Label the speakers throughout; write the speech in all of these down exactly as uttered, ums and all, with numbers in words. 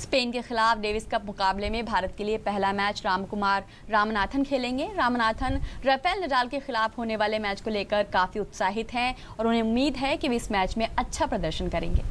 Speaker 1: Spain के खिलाफ Davis cup मुकाबले में भारत के लिए पहला मैच रामकुमार रामनाथन खेलेंगे। रामनाथन राफेल नडाल के खिलाफ होने वाले मैच को लेकर काफी उत्साहित हैं और उन्हें उम्मीद है कि वे इस मैच में अच्छा प्रदर्शन करेंगे।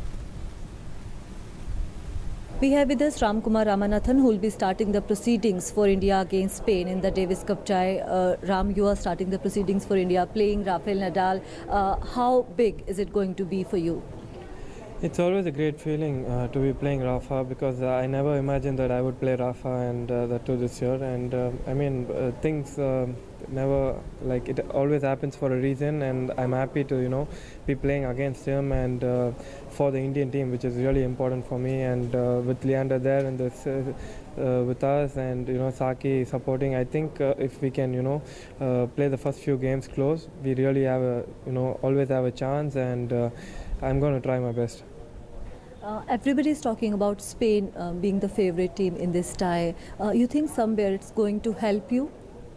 Speaker 2: We have with us Ramkumar Ramanathan, who will be starting the proceedings for India against Spain in the Davis Cup tie. Uh, Ram, you are starting the proceedings for India, playing Rafael Nadal. Uh, how big is it going to be for you?
Speaker 3: It's always a great feeling uh, to be playing Rafa, because uh, I never imagined that I would play Rafa, and uh, that too this year. And uh, I mean, uh, things uh, never, like, it always happens for a reason, and I'm happy to, you know, be playing against him and uh, for the Indian team, which is really important for me. And uh, with Leander there and this, uh, uh, with us, and you know, Saki supporting, I think uh, if we can, you know, uh, play the first few games close, we really have a, you know, always have a chance, and uh, I'm going to try my best.
Speaker 2: Uh, everybody is talking about Spain uh, being the favorite team in this tie. Uh, you think somewhere it's going to help you?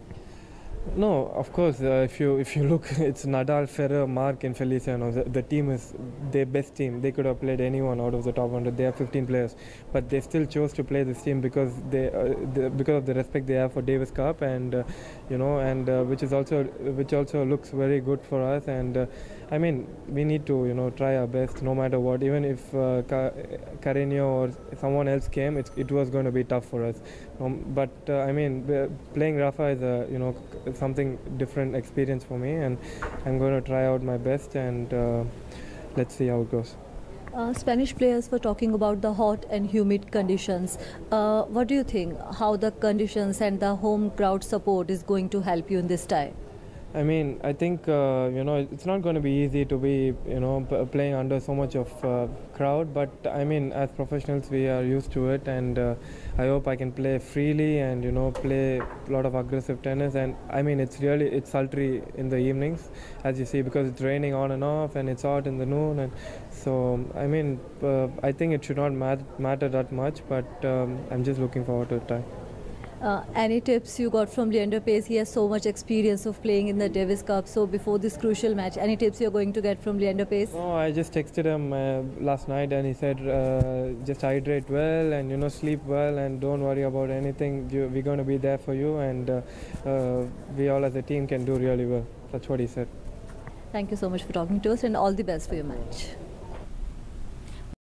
Speaker 3: No, of course. Uh, if you if you look, it's Nadal, Federer, Mark, and Feliciano. The, the team is their best team. They could have played anyone out of the top one hundred. They have fifteen players, but they still chose to play this team because they, uh, they because of the respect they have for Davis Cup, and uh, you know, and uh, which is also which also looks very good for us. And uh, I mean, we need to, you know, try our best no matter what. Even if uh, Carreño or someone else came, it it was going to be tough for us. Um, but uh, I mean, playing Rafa is a, you know, something different experience for me, and I'm going to try out my best, and uh, let's see how it goes.
Speaker 2: Uh, Spanish players were talking about the hot and humid conditions. Uh, what do you think? How the conditions and the home crowd support is going to help you in this tie?
Speaker 3: I mean, I think uh, you know, it's not going to be easy to be, you know, p playing under so much of uh, crowd. But I mean, as professionals, we are used to it, and uh, I hope I can play freely and, you know, play a lot of aggressive tennis. And I mean, it's really it's sultry in the evenings, as you see, because it's raining on and off, and it's hot in the noon. And so I mean, uh, I think it should not mat matter that much. But um, I'm just looking forward to the time.
Speaker 2: Uh, any tips you got from Leander Paes? He has so much experience of playing in the Davis Cup. So before this crucial match, any tips you're going to get from Leander Paes?
Speaker 3: No, I just texted him uh, last night, and he said uh, just hydrate well, and, you know, sleep well, and don't worry about anything. You, we're going to be there for you, and uh, uh, we all as a team can do really well. That's what he said.
Speaker 2: Thank you so much for talking to us, and all the best for your match.